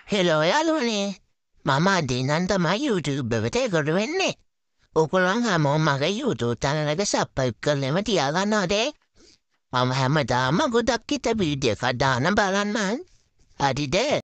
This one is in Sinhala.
හෙලෝ යාළුවනේ මම අදිනන් තමයි YouTube එකට එකතු වෙන්නේ. ඔගොල්ලන් හැමෝම මගේ YouTube channel එක subscribe කරලම තියාගන්නවද? මම හැමදාම ගොඩක් හිත වීඩියෝ එකක් දාන බලන්න. හරිද?